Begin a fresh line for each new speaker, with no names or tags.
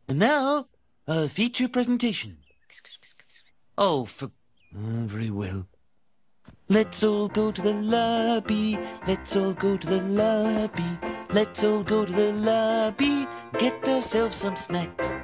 And now, a feature presentation. Oh, very well. Let's all go to the lobby. Let's all go to the lobby. Let's all go to the lobby. Get ourselves some snacks.